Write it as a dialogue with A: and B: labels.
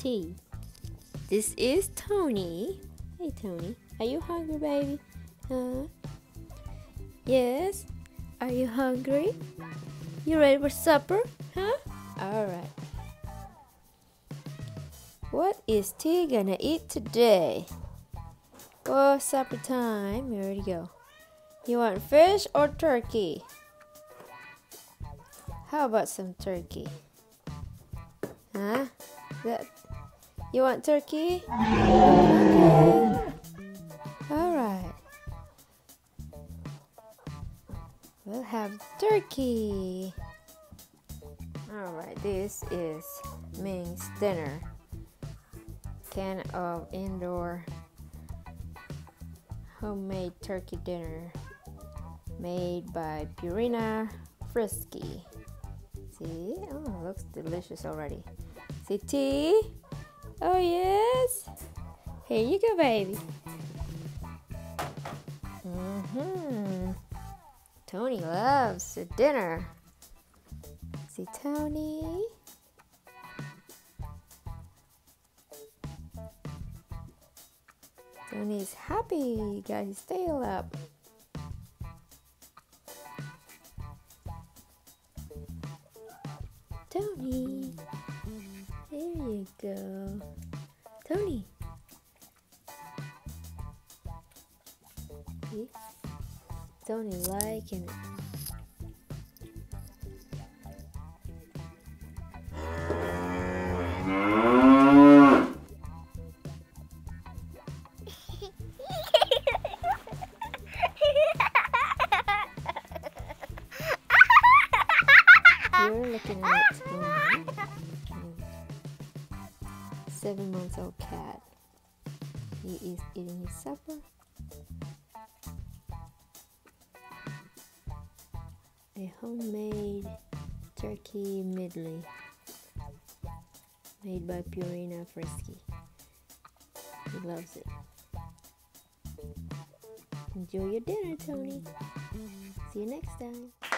A: tea. This is Tony. Hey Tony, are you hungry, baby? Huh? Yes? Are you hungry? You ready for supper? Huh? Alright. What is T gonna eat today? Oh, supper time. You ready to go? You want fish or turkey? How about some turkey? Huh? You want turkey? Okay. Alright. We'll have turkey. Alright, this is Ming's dinner. Can of indoor homemade turkey dinner made by Purina Frisky. See? Oh, looks delicious already. See tea? Oh yes. Here you go, baby. Tony loves the dinner. See Tony? Tony's happy. He got his tail up. Tony, there you go. Tony. See? Tony liking it. You're looking at Tony, 7-month-old cat. He is eating his supper. A homemade turkey medley made by Purina Frisky. He loves it. Enjoy your dinner, Tony. See you next time.